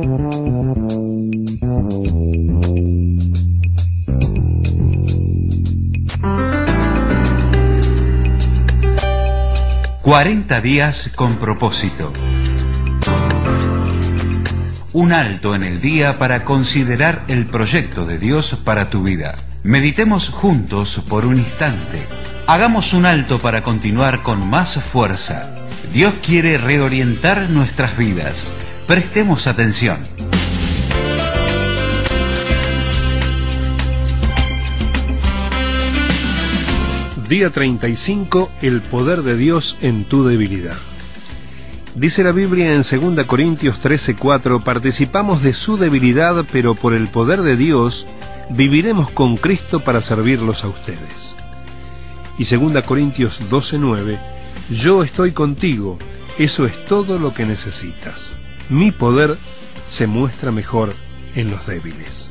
«40 días con propósito». Un alto en el día para considerar el proyecto de Dios para tu vida. Meditemos juntos por un instante. Hagamos un alto para continuar con más fuerza. Dios quiere reorientar nuestras vidas. Prestemos atención. Día 35, el poder de Dios en tu debilidad. Dice la Biblia en 2 Corintios 13:4, participamos de su debilidad, pero por el poder de Dios viviremos con Cristo para servirlos a ustedes. Y 2 Corintios 12:9, yo estoy contigo, eso es todo lo que necesitas. Mi poder se muestra mejor en los débiles.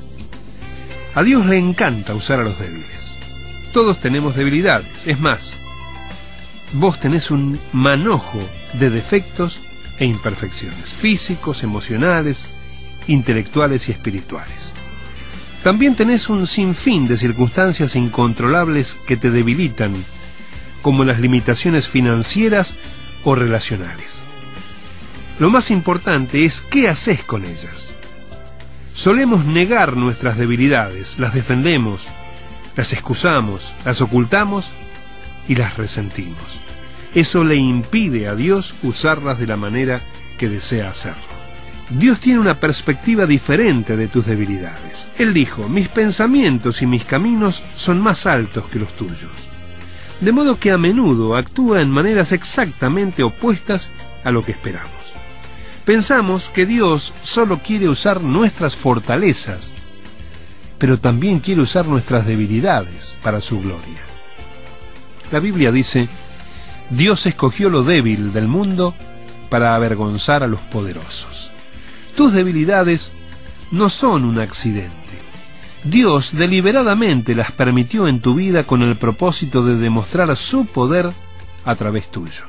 A Dios le encanta usar a los débiles. Todos tenemos debilidades, es más, vos tenés un manojo de defectos e imperfecciones, físicos, emocionales, intelectuales y espirituales. También tenés un sinfín de circunstancias incontrolables que te debilitan, como las limitaciones financieras o relacionales. Lo más importante es qué haces con ellas. Solemos negar nuestras debilidades, las defendemos, las excusamos, las ocultamos y las resentimos. Eso le impide a Dios usarlas de la manera que desea hacerlo. Dios tiene una perspectiva diferente de tus debilidades. Él dijo, mis pensamientos y mis caminos son más altos que los tuyos. De modo que a menudo actúa en maneras exactamente opuestas a lo que esperamos. Pensamos que Dios solo quiere usar nuestras fortalezas, pero también quiere usar nuestras debilidades para su gloria. La Biblia dice, Dios escogió lo débil del mundo para avergonzar a los poderosos. Tus debilidades no son un accidente. Dios deliberadamente las permitió en tu vida con el propósito de demostrar su poder a través tuyo.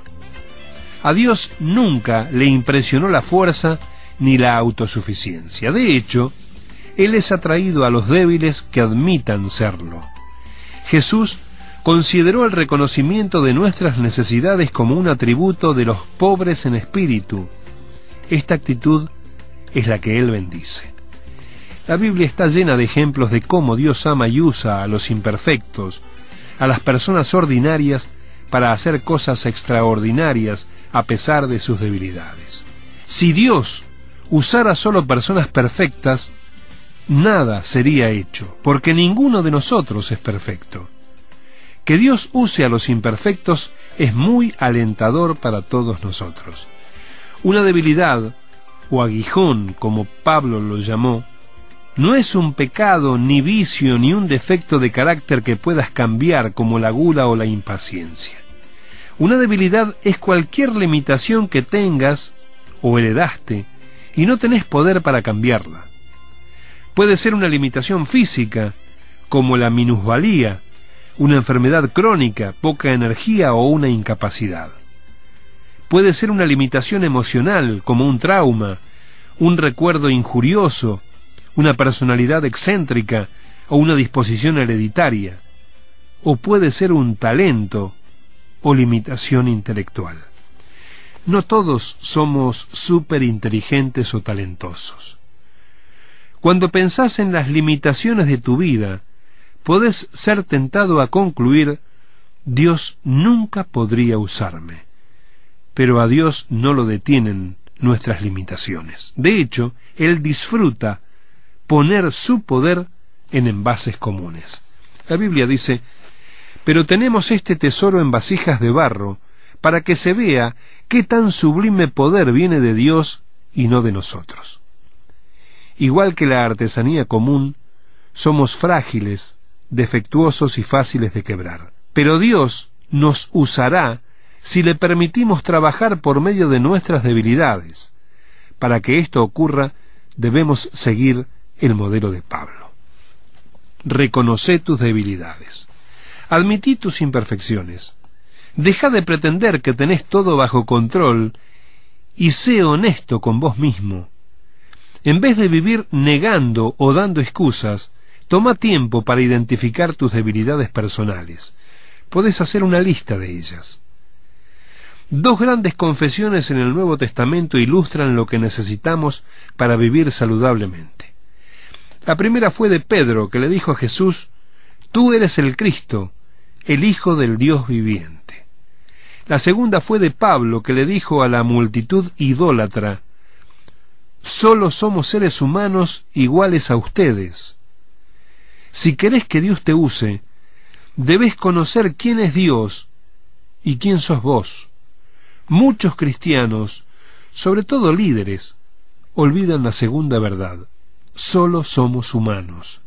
A Dios nunca le impresionó la fuerza ni la autosuficiencia. De hecho, Él es atraído a los débiles que admitan serlo. Jesús consideró el reconocimiento de nuestras necesidades como un atributo de los pobres en espíritu. Esta actitud es la que Él bendice. La Biblia está llena de ejemplos de cómo Dios ama y usa a los imperfectos, a las personas ordinarias, para hacer cosas extraordinarias a pesar de sus debilidades. Si Dios usara solo personas perfectas, nada sería hecho, porque ninguno de nosotros es perfecto. Que Dios use a los imperfectos es muy alentador para todos nosotros. Una debilidad, o aguijón, como Pablo lo llamó, no es un pecado, ni vicio, ni un defecto de carácter que puedas cambiar, como la gula o la impaciencia. Una debilidad es cualquier limitación que tengas o heredaste y no tenés poder para cambiarla. Puede ser una limitación física, como la minusvalía, una enfermedad crónica, poca energía o una incapacidad. Puede ser una limitación emocional, como un trauma, un recuerdo injurioso, una personalidad excéntrica o una disposición hereditaria. O puede ser un talento o limitación intelectual. No todos somos superinteligentes o talentosos. Cuando pensás en las limitaciones de tu vida, podés ser tentado a concluir, Dios nunca podría usarme. Pero a Dios no lo detienen nuestras limitaciones. De hecho, Él disfruta poner su poder en envases comunes. La Biblia dice, pero tenemos este tesoro en vasijas de barro, para que se vea qué tan sublime poder viene de Dios y no de nosotros. Igual que la artesanía común, somos frágiles, defectuosos y fáciles de quebrar. Pero Dios nos usará si le permitimos trabajar por medio de nuestras debilidades. Para que esto ocurra, debemos seguir el modelo de Pablo. Reconoce tus debilidades. Admití tus imperfecciones. Deja de pretender que tenés todo bajo control y sé honesto con vos mismo. En vez de vivir negando o dando excusas, toma tiempo para identificar tus debilidades personales. Podés hacer una lista de ellas. Dos grandes confesiones en el Nuevo Testamento ilustran lo que necesitamos para vivir saludablemente. La primera fue de Pedro, que le dijo a Jesús: «Tú eres el Cristo, el Hijo del Dios viviente». La segunda fue de Pablo, que le dijo a la multitud idólatra: «Solo somos seres humanos iguales a ustedes. Si querés que Dios te use, debés conocer quién es Dios y quién sos vos». Muchos cristianos, sobre todo líderes, olvidan la segunda verdad: solo somos humanos.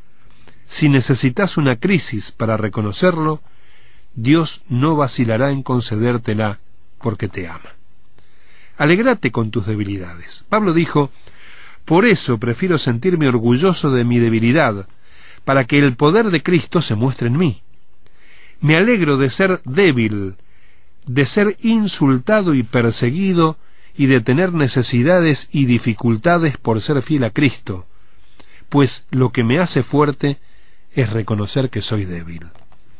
Si necesitas una crisis para reconocerlo, Dios no vacilará en concedértela porque te ama. Alégrate con tus debilidades. Pablo dijo: «Por eso prefiero sentirme orgulloso de mi debilidad, para que el poder de Cristo se muestre en mí. Me alegro de ser débil, de ser insultado y perseguido, y de tener necesidades y dificultades por ser fiel a Cristo, pues lo que me hace fuerte es reconocer que soy débil».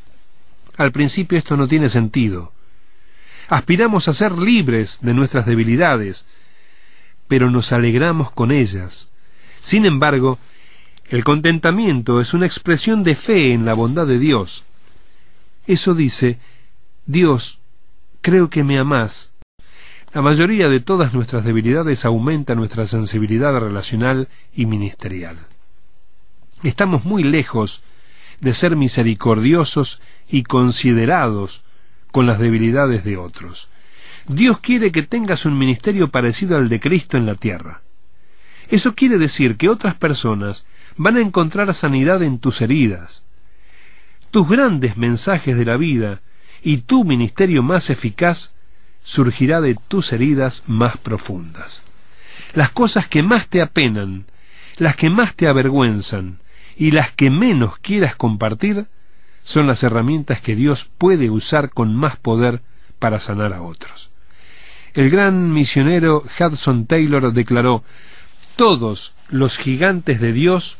Al principio esto no tiene sentido. Aspiramos a ser libres de nuestras debilidades, pero nos alegramos con ellas. Sin embargo, el contentamiento es una expresión de fe en la bondad de Dios. Eso dice: «Dios, creo que me amás». La mayoría de todas nuestras debilidades aumenta nuestra sensibilidad relacional y ministerial. Estamos muy lejos de ser misericordiosos y considerados con las debilidades de otros. Dios quiere que tengas un ministerio parecido al de Cristo en la tierra. Eso quiere decir que otras personas van a encontrar sanidad en tus heridas. Tus grandes mensajes de la vida y tu ministerio más eficaz surgirá de tus heridas más profundas. Las cosas que más te apenan, las que más te avergüenzan y las que menos quieras compartir son las herramientas que Dios puede usar con más poder para sanar a otros. El gran misionero Hudson Taylor declaró: «Todos los gigantes de Dios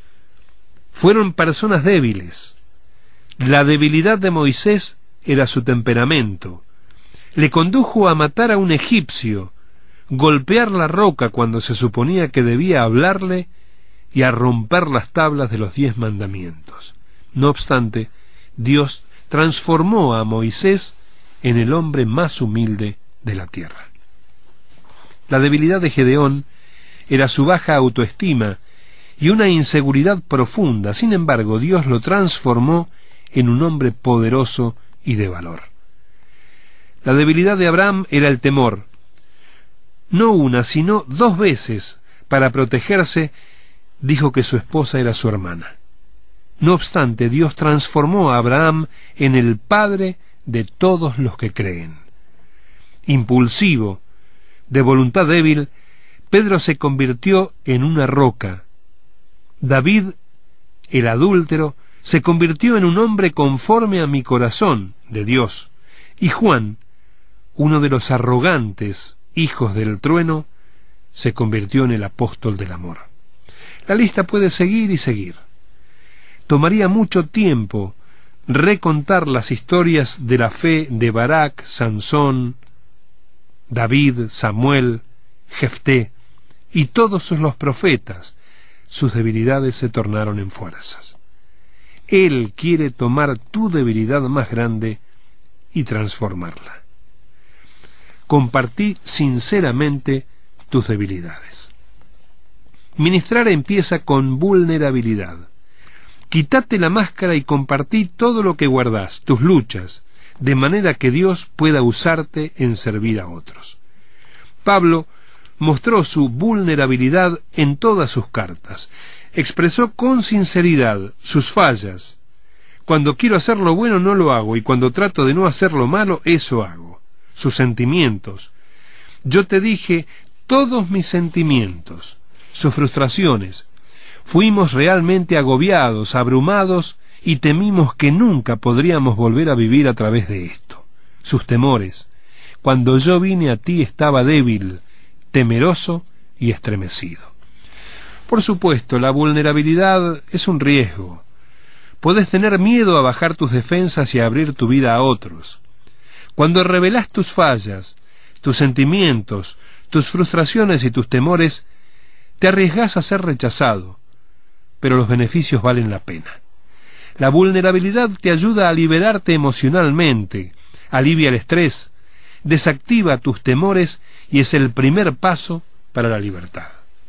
fueron personas débiles. La debilidad de Moisés era su temperamento. Le condujo a matar a un egipcio, golpear la roca cuando se suponía que debía hablarle y a romper las tablas de los 10 mandamientos. No obstante, Dios transformó a Moisés en el hombre más humilde de la tierra». La debilidad de Gedeón era su baja autoestima y una inseguridad profunda. Sin embargo, Dios lo transformó en un hombre poderoso y de valor. La debilidad de Abraham era el temor. No una, sino 2 veces, para protegerse, dijo que su esposa era su hermana. No obstante, Dios transformó a Abraham en el padre de todos los que creen. Impulsivo, de voluntad débil, Pedro se convirtió en una roca. David, el adúltero, se convirtió en un hombre conforme a mi corazón, de Dios. Y Juan, uno de los arrogantes hijos del trueno, se convirtió en el apóstol del amor. La lista puede seguir y seguir. Tomaría mucho tiempo recontar las historias de la fe de Barak, Sansón, David, Samuel, Jefté y todos los profetas. Sus debilidades se tornaron en fuerzas. Él quiere tomar tu debilidad más grande y transformarla. Compartí sinceramente tus debilidades. Ministrar empieza con vulnerabilidad. Quítate la máscara y compartí todo lo que guardás, tus luchas, de manera que Dios pueda usarte en servir a otros. Pablo mostró su vulnerabilidad en todas sus cartas. Expresó con sinceridad sus fallas. Cuando quiero hacer lo bueno no lo hago, y cuando trato de no hacer lo malo, eso hago. Sus sentimientos. Yo te dije todos mis sentimientos, sus frustraciones. Fuimos realmente agobiados, abrumados, y temimos que nunca podríamos volver a vivir a través de esto. Sus temores. Cuando yo vine a ti estaba débil, temeroso y estremecido. Por supuesto, la vulnerabilidad es un riesgo. Podés tener miedo a bajar tus defensas y a abrir tu vida a otros. Cuando revelás tus fallas, tus sentimientos, tus frustraciones y tus temores, te arriesgás a ser rechazado, pero los beneficios valen la pena. La vulnerabilidad te ayuda a liberarte emocionalmente, alivia el estrés, desactiva tus temores y es el primer paso para la libertad.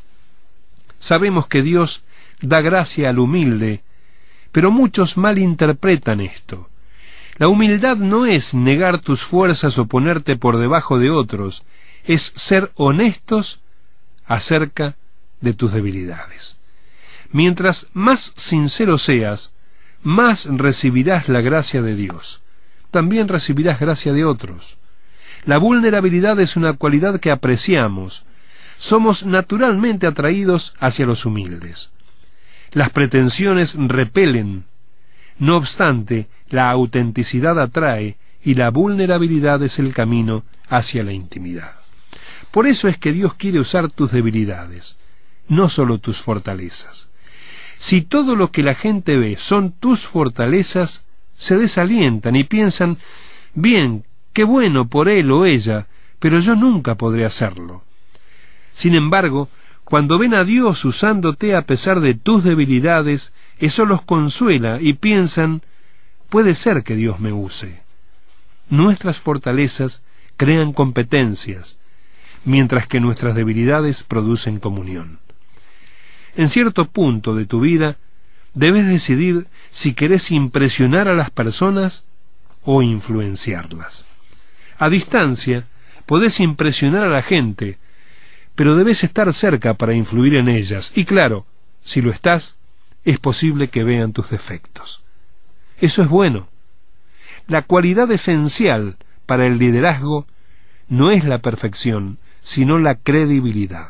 Sabemos que Dios da gracia al humilde, pero muchos malinterpretan esto. La humildad no es negar tus fuerzas o ponerte por debajo de otros, es ser honestos acerca de tus debilidades. Mientras más sincero seas, más recibirás la gracia de Dios. También recibirás gracia de otros. La vulnerabilidad es una cualidad que apreciamos. Somos naturalmente atraídos hacia los humildes. Las pretensiones repelen. No obstante, la autenticidad atrae y la vulnerabilidad es el camino hacia la intimidad. Por eso es que Dios quiere usar tus debilidades, no solo tus fortalezas. Si todo lo que la gente ve son tus fortalezas, se desalientan y piensan, bien, qué bueno por él o ella, pero yo nunca podré hacerlo. Sin embargo, cuando ven a Dios usándote a pesar de tus debilidades, eso los consuela y piensan, puede ser que Dios me use. Nuestras fortalezas crean competencias, mientras que nuestras debilidades producen comunión. En cierto punto de tu vida, debes decidir si querés impresionar a las personas o influenciarlas. A distancia, podés impresionar a la gente, pero debes estar cerca para influir en ellas. Y claro, si lo estás, es posible que vean tus defectos. Eso es bueno. La cualidad esencial para el liderazgo no es la perfección, sino la credibilidad.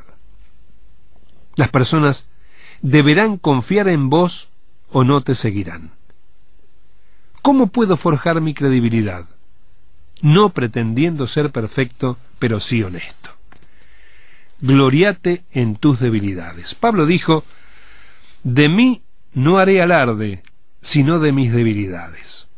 Las personas deberán confiar en vos o no te seguirán. ¿Cómo puedo forjar mi credibilidad? No pretendiendo ser perfecto, pero sí honesto. Gloriate en tus debilidades. Pablo dijo, de mí no haré alarde, sino de mis debilidades.